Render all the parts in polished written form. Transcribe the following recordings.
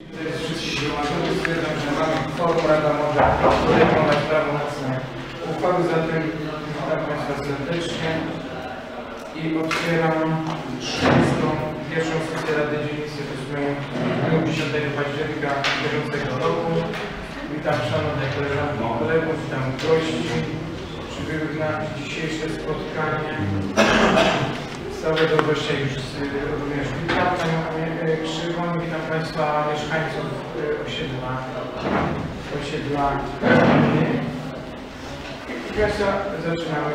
To jest wszyscy zgromadzeni, stwierdzam, że mamy kworum, Rada może podejmować prawomocne uchwały, zatem witam Państwa serdecznie i otwieram pierwszą sesję Rady Dzielnicy 10 października bieżącego roku. Witam szanowne koleżanki i kolegów, witam gości przybyłych na dzisiejsze spotkanie. Całego gościa już również witam Panią Krzywoń, witam Państwa mieszkańców osiedla gminy. I Państwa, zaczynamy.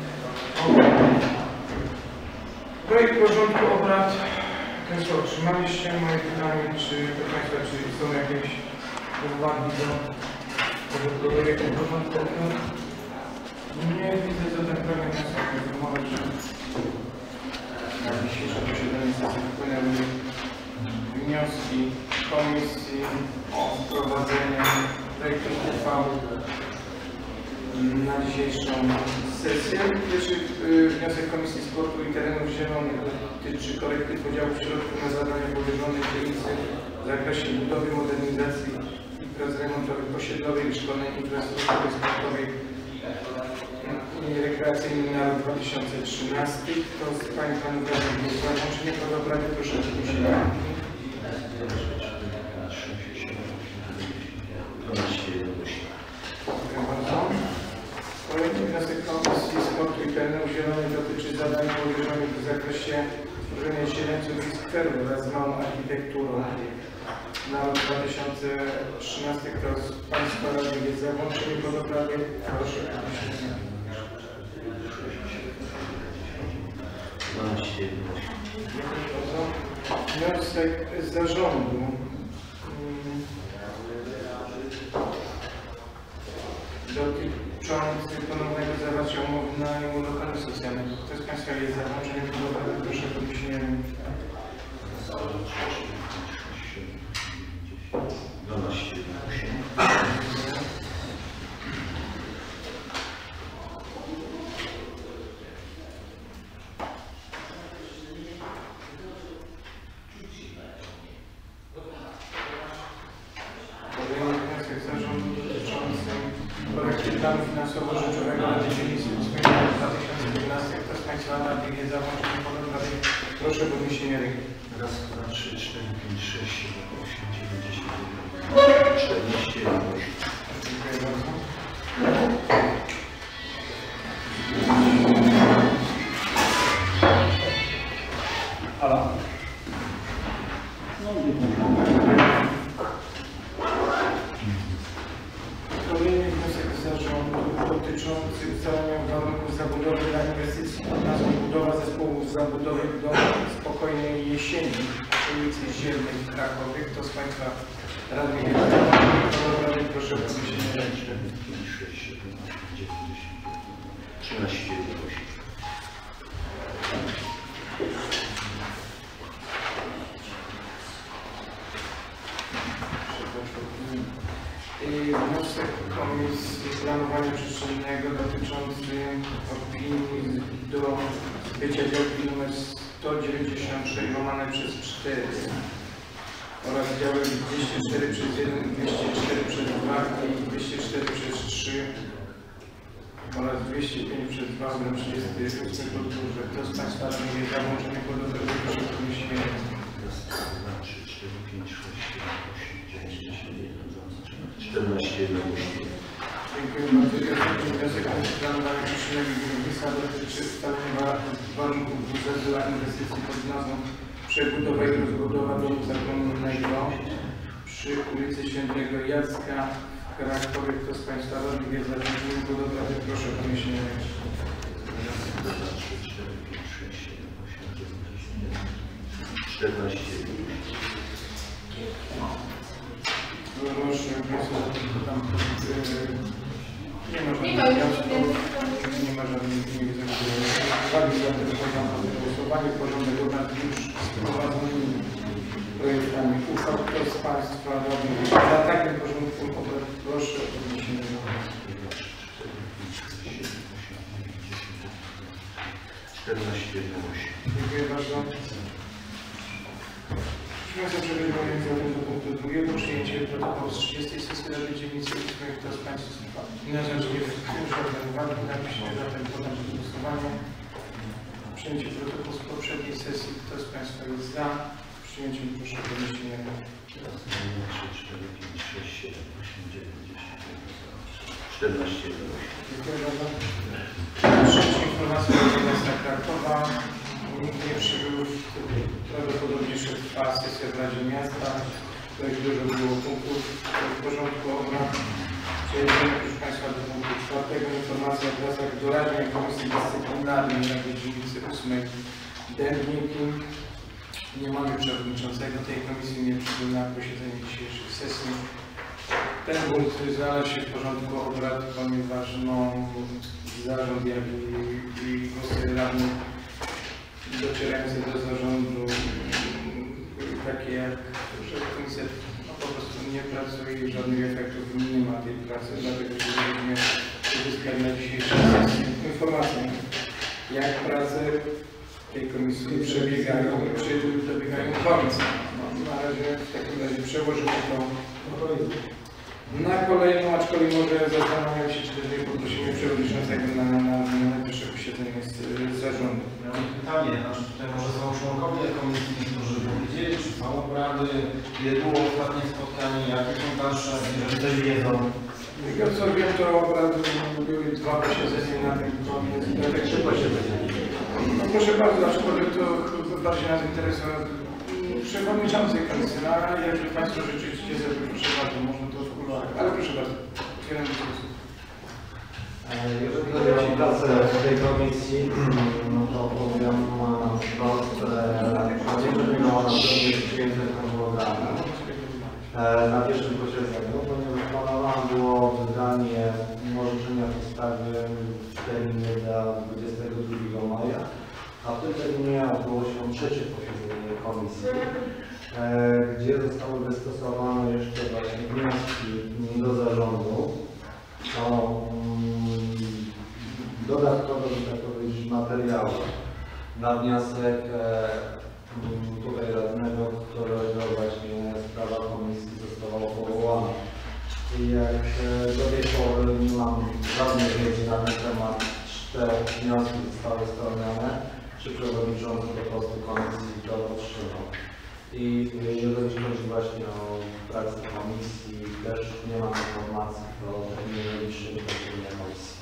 Projekt porządku obrad Państwo otrzymaliście. Moje pytanie, czy do Państwa, czy są jakieś uwagi do tego projektu porządku obrad? Nie widzę, co ten projekt nas informować, że na dzisiejsze posiedzenie sesji wpłynęły wnioski komisji o wprowadzenie projektu uchwały na dzisiejszą sesję. Pierwszy wniosek Komisji Sportu i Terenów Zielonych dotyczy korekty podziału środków na zadania powierzone dzielnicy w zakresie budowy, modernizacji i prac remontowych osiedlowej i szkolnej infrastruktury sportowej i rekreacyjnej na rok 2013. Kto z Pań i Panów Radnych jest za włączenie pod obrady, proszę o podniesienie ręki. Dziękuję bardzo. Kolejny wniosek Komisji Sportu i Terenów Zielonych dotyczy zadań powierzonych w zakresie tworzenia siedemców i skwerów wraz z małą architekturą na rok 2013. Kto z Państwa radnych jest za włączeniem pod obrady, proszę o podniesienie ręki. Wniosek zarządu dotyczący ponownego zawarcia umowy na najmu lokalu socjalnego. Kto z Państwa jest za włączeniem pod obrady, proszę o podniesienie ręki. Planu finansowo-rzeczowego Rady Dzielnicy 2011. Kto z Państwa radnych jest za włączeniem pod obrady, proszę o podniesienie ręki. Raz, dwa, 3, 4, 5, 6, 7, 8, 9, 10, 11, 14, 11. Dziękuję bardzo. Halo? Kolejny wniosek zarządu dotyczący ustalenia warunków zabudowy dla inwestycji pod nazwą budowa zespołów zabudowych do Spokojnej Jesieni przy ulicy Zielnej w Krakowie. Kto z Państwa radnych jest za włączeniem, proszę o podniesienie ręki. 5, 6, 7, 8, 9, 10, 13, 11. Wniosek Komisji Planowania Przestrzennego dotyczący opinii do zbycia działki nr 196/4 oraz działek 204/1, 204/2 i 204/3 oraz 205/2 w 38 podróży. Kto z Państwa radnych jest za włączeniem pod obrady, proszę o podniesienie ręki. 14, 11. Dziękuję bardzo. Wniosek Komisji Planowania Przestrzennego i Budownictwa dotyczy ustalenia warunków budżetu dla inwestycji pod nazwą przebudowa i rozbudowa domu zagłębionego przy ulicy Świętego Jacka w Krakowie. Kto z Państwa radnych jest za włączeniem pod obrady, proszę o podniesienie ręki. 14. Proszę, tam nie ma żadnych uwagi, zatem podam głosowanie. Porządek obrad już sprowadzony projektami uchwał. Kto z Państwa radnych za takim porządkiem obrad, proszę o podniesienie ręki. 14, 11. Dziękuję bardzo. Proszę przechodzimy do punktu drugiego protokół z 30 sesji Rady Dzielnicy, kto z Państwa nie znacznie w żadnej uwagi, napisze zatem podam do głosowania. Przyjęcie protokołu z poprzedniej sesji, kto z Państwa jest za przyjęciem, proszę podnieść rękę. 3, 4, 5, 6, 7, 8, 9, 10, 14, 11. Dziękuję bardzo. Trzecia informacja od miasta Krakowa. Nikt nie przybył, prawdopodobnie jeszcze trwa sesja w Radzie Miasta. Dość dużo było punktów w porządku obrad. Przejedziemy, proszę Państwa, do punktu 4. Informacja o pracach doraźnej Komisji Dyscyplinarnej Rady Dzielnicy 8 Dębniki. Nie mamy przewodniczącego tej komisji, nie przybył na posiedzenie dzisiejszej sesji. Ten punkt znalazł się w porządku obrad, ponieważ zarząd, jak i głosy radnych docierające do zarządu takie jak, że komisja po prostu nie pracuje i żadnych efektów nie ma tej pracy, dlatego chcielibyśmy uzyskać na dzisiejszej sesji informację, jak prace tej komisji przebiegają komisji. Na razie w takim razie przełożymy to na kolejną, aczkolwiek może zastanawiam się, czy też nie poprosimy przewodniczącego na najbliższe posiedzenie z zarządu. Ja mam pytanie, tutaj może są członkowie komisji, którzy powiedzieli, czy są obrady, ile było ostatnie spotkanie, jakie są dalsze, jeżeli też wiedzą. Z tego co wiem, to obrady były 2 posiedzenia na tym koniec. No proszę bardzo, aczkolwiek to bardziej nas interesuje przewodniczący komisji, a jeżeli Państwo rzeczywiście zrobią, proszę bardzo, można to wpływać. Ale proszę bardzo, otwieram dyskusję. Jeżeli chodzi o pracę w tej komisji, no to powiem wprost, nie miała na przyjęte harmonogramy na pierwszym posiedzeniu, ponieważ planowane było wydanie orzeczenia w sprawie w terminie dla 22 maja, a w tym terminie odbyło się 3. posiedzenie komisji, gdzie zostały wystosowane jeszcze właśnie wnioski do zarządu o dodatkowe, tak powiedzieć, materiały na wniosek tutaj radnego, którego właśnie sprawa komisji została powołana. I jak do tej pory nie mam żadnej wiedzy na ten temat, 4 wnioski zostały spełnione, czy przewodniczący po prostu komisji to otrzymał. I jeżeli chodzi właśnie o pracę komisji, też nie mam informacji o najbliższym posiedzeniu komisji.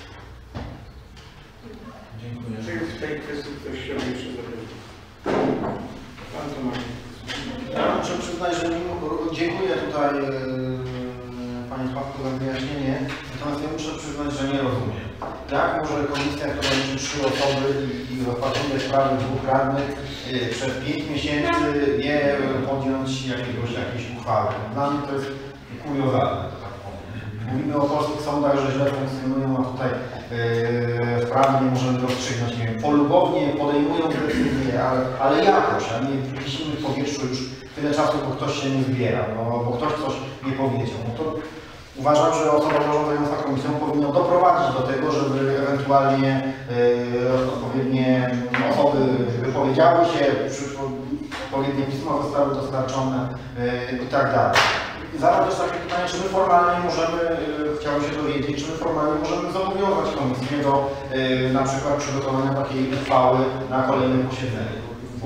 Dziękuję. Czy w tej kwestii ktoś się jeszcze zapytał? Pan Tomasz. Ja muszę przyznać, że dziękuję tutaj Panie Sławku za wyjaśnienie, natomiast ja muszę przyznać, że nie rozumiem. Jak może komisja, która liczy 3 osoby i rozpatruje sprawy 2 radnych, przez 5 miesięcy nie podjąć jakiejś uchwały? Dla mnie to jest kuriozalne, to tak powiem. Mówimy o polskich sądach, że źle funkcjonują, a tutaj sprawy nie możemy rozstrzygnąć. Nie wiem, polubownie podejmują decyzje, ale jakoś, a nie wisimy w powietrzu już tyle czasu, bo ktoś się nie zbiera, bo ktoś coś nie powiedział. No to uważam, że osoba zarządzająca komisją powinna doprowadzić do tego, żeby ewentualnie odpowiednie osoby wypowiedziały się, odpowiednie pisma zostały dostarczone i tak dalej. I zaraz też takie pytanie, czy my formalnie możemy, chciałbym się dowiedzieć, czy my formalnie możemy zobowiązać komisję do na przykład przygotowania takiej uchwały na kolejnym posiedzeniu.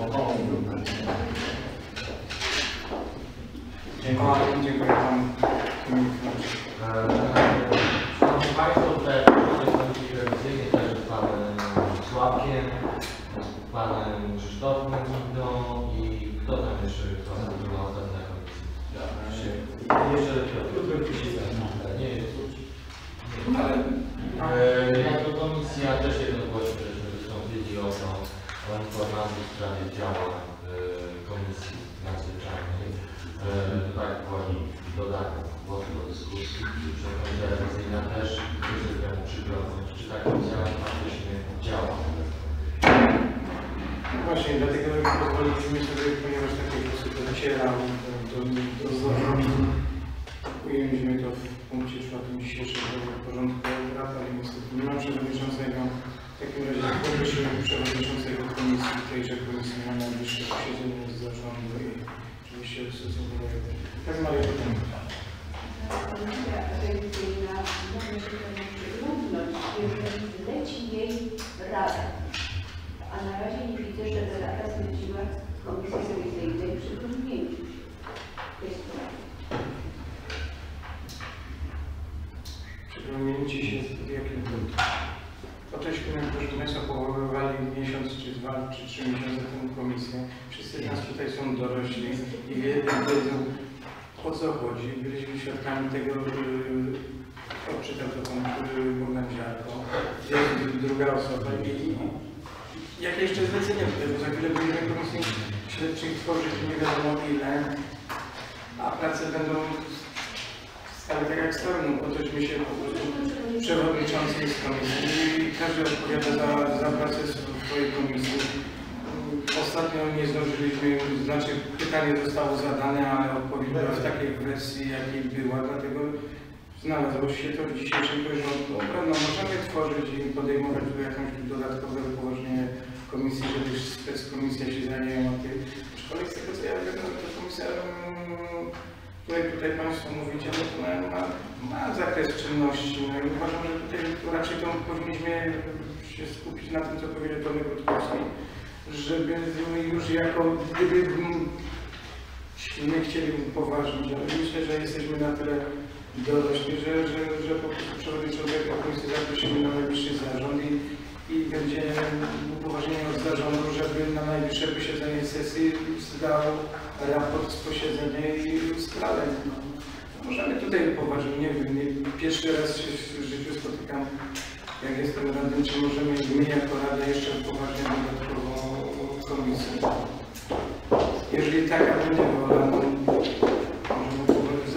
Dziękuję Panu. Szanowni Państwo, tutaj komisji rewizyjnej też z Panem Sławkiem, Panem Krzysztofem Gimdą i kto tam jeszcze była ostatnia komisja? Jeszcze nie jest. Jako komisja też jednogłośnie żeśmy wystąpili o informacji w sprawie działań Komisji Nadzwyczajnej. Tak wchodzi dodatek głosu do dyskusji. Komisja rewizyjna też chce się temu przyglądać, czy tak działa faktycznie działa. Właśnie, dlatego pozwoliliśmy sobie, ponieważ takie głosy docieram do zarządu, ujęliśmy to w punkcie 4 dzisiejszego porządku obrad, ale niestety nie ma przewodniczącego. W takim razie poprosimy przewodniczącego komisji, tejże komisji na najbliższe posiedzenie z zarządu i oczywiście stosunkowo. Tak, Maria, potem. przyglądnąć, jeżeli zleci jej rada. A na razie nie widzę, żeby rada zleciła Komisji Rewizyjnej przyglądnięciu tej sprawy. Przyglądnięcie się w jakim punkcie? Oczywiście, proszę Państwa, powoływali miesiąc, czy 2, czy 3 miesiące temu komisję. Wszyscy z nas tutaj są dorośli i wiedzą, o co chodzi. Byliśmy świadkami tego, odczytał to pan Bogdan Ziarko, jest druga osoba i jakie jeszcze zlecenie tutaj, bo za chwilę będziemy komisji śledczych tworzyć nie wiadomo ile, a prace będą ale tak jak stoją, otoczmy się po prostu przewodniczącym z komisji i każdy odpowiada za pracę swojej komisji. Ostatnio nie zdążyliśmy, znaczy pytanie zostało zadane, ale odpowiedź była w takiej wersji, jakiej była, dlatego znalazło się to w dzisiejszym porządku. No, możemy tworzyć i podejmować tu jakieś dodatkowe upoważnienie komisji, żeby speckomisja się zajęła tym. Aczkolwiek z tego co ja wiem, to komisja, tutaj Państwo mówicie, no to ma zakres czynności. No i uważam, że tutaj raczej to powinniśmy się skupić na tym, co powiedział Tomek Rutkowski, żeby już jako gdybyśmy chcieli upoważnić, ale myślę, że jesteśmy na tyle dorośli, że po prostu przewodniczącego komisji zaprosimy na najbliższy zarząd i będzie upoważnienie od zarządu, żeby na najbliższe posiedzenie sesji zdał raport z posiedzenia i ustaleń. Możemy tutaj upoważnić, nie wiem, pierwszy raz się w życiu spotykam, jak jestem radnym, czy możemy my jako Rada jeszcze upoważnić dodatkowo komisję. Jeżeli taka będzie wola, to możemy upoważnić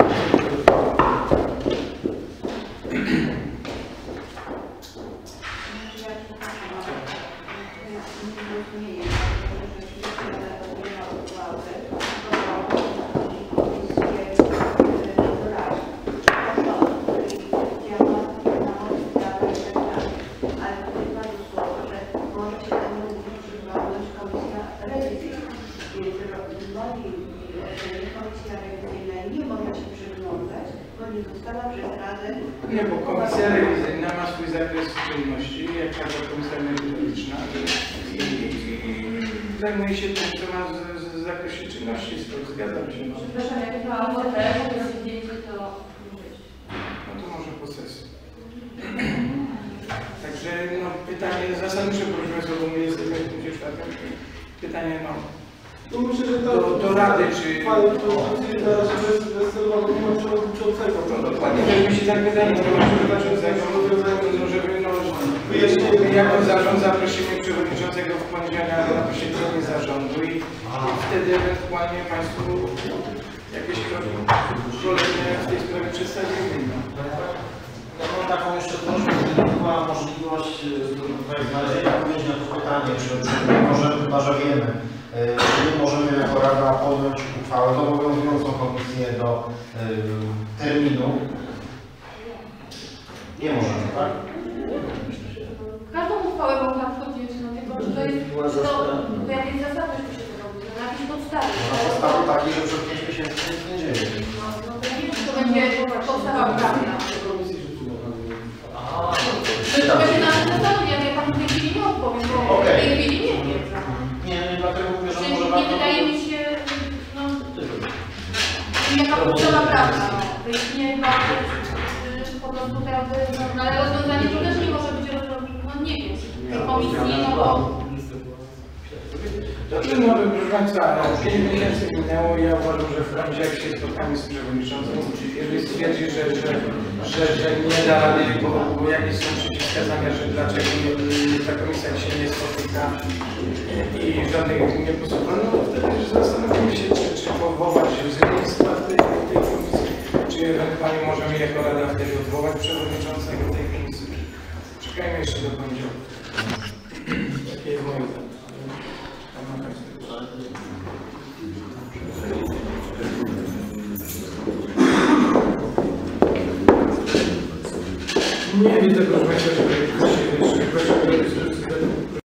Nie, bo komisja rewizyjna ma swój zakres czynności, jak każda komisja merytoryczna i zajmuje się tym, co ma w zakresie czynności swoich. Zgadzam się. Przepraszam, jak ma ochotę, to... No to może po sesji. Także no, pytanie zasadnicze, proszę Państwa, bo my jesteśmy w punkcie 4. Pytanie No myślę, że do Rady, czy... Ale to na razie bezcelowo nie ma przewodniczącego. No dokładnie, żebyśmy się zapytali, to żeby wyjaśnili, jako zarząd zaprosimy przewodniczącego w poniedziałek na posiedzenie zarządu i wtedy ewentualnie Państwu jakieś kolejne w tej sprawie przedstawimy. Ja mam taką jeszcze prośbę, gdyby była możliwość znalezienia odpowiedzi na to pytanie, czy możemy, chyba że wiemy, czy my możemy jako Rada podjąć uchwałę zobowiązującą komisję do terminu. Nie możemy, tak? Każdą uchwałę można podjąć, no tylko że to jest to jakieś zasady musi się robić, na jakiejś podstawie. Na podstawie takiej, że przez 5 miesięcy nic nie dzieje. No to nie wiem, czy to będzie podstawa prawna. To będzie nawet zasadnie, ja Panu w tej chwili nie odpowiem, bo w tej chwili nie wiem. Nie, dlatego mówię, że Czyli może nie warto... wydaje mi się, no, jaka podstawa prawna, no. W tej chwili nie po prostu teraz, no, ale rozwiązanie to też nie może być rozwiązane, no nie wiem, tej komisji, no bo... Dobrze, no proszę Państwa, 5 miesięcy minęło i ja uważam, że w razie jak się spotkamy z przewodniczącym, jeżeli stwierdzi, że nie da rady, bo jakieś są przeciwwskazania, że dlaczego ta komisja się nie spotyka i żadnych nie posłucha, no wtedy zastanowimy się, czy powołać w skład tej komisji, czy ewentualnie możemy jako Rada wtedy odwołać przewodniczącego tej komisji. Czekajmy jeszcze do poniedziałku. Takie jest moje zdanie. Nie widzę, proszę Państwa,